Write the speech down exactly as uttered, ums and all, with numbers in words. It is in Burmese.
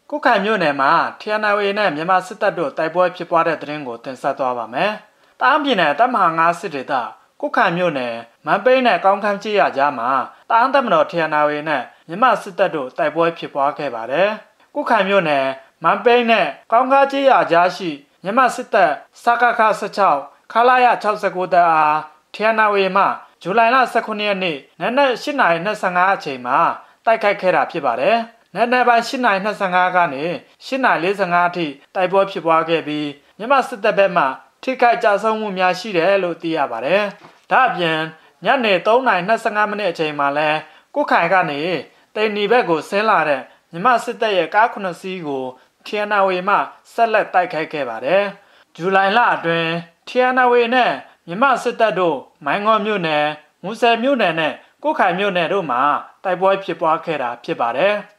ကုက္ခိုင်မြို့နယ်မှာထီယန်နာဝေနဲ့မြန်မာစစ်တပ်တို့တိုက်ပွဲဖြစ်ပွားတဲ့သတင်းကိုတင်ဆက်သွားပါမယ်။တအာင်းပြည်နယ်တပ်မဟာငါးစစ်ဒေသကုက္ခိုင်မြို့နယ်မန်ပိန်းနဲ့ကောင်းခမ်းကျေးရွာကြားမှာတအာင်းတပ်မတော်ထီယန်နာဝေနဲ့မြန်မာစစ်တပ်တို့တိုက်ပွဲဖြစ်ပွားခဲ့ပါတယ်။ကုက္ခိုင်မြို့နယ်မန်ပိန်းနဲ့ကောင်းခမ်းကျေးရွာကြားရှိမြန်မာစစ်တပ်စကခဆယ့်ခြောက်ခလာရ၆၉တပ်အားထီယန်နာဝေမှဇူလိုင်လ၁၉ရက်နေ့နနက်၈နာရီ၂၅အချိန်မှာတိုက်ခိုက်ခဲ့တာဖြစ်ပါတယ်။နက်နက်ပိုင်း၈နာရီ၂၅ကနေ၈နာရီ၄၅အထိတိုက်ပွဲဖြစ်ပွားခဲ့ပြီးမြန်မာစစ်တပ်ဘက်မှထိခိုက်ကြဆုံးမှုများရှိတယ်လို့သိရပါတယ်။ဒါ့အပြင်ညနေ၃နာရီ၂၅မိနစ်အချိန်မှာလဲကုက္ခိုင်ကနေတိန်နီဘက်ကိုဆင်းလာတဲ့မြန်မာစစ်တပ်ရဲ့ကားခုနှစ်စီးကိုထီယန်နာဝေမှဆက်လက်တိုက်ခိုက်ခဲ့ပါတယ်။ဇူလိုင်လအတွင်းထီယန်နာဝေနဲ့မြန်မာစစ်တပ်တို့မိုင်းငေါမြို့နယ်မူဆယ်မြို့နယ်နဲ့ကုက္ခိုင်မြို့နယ်တို့မှာတိုက်ပွဲဖြစ်ပွားခဲ့တာဖြစ်ပါတယ်။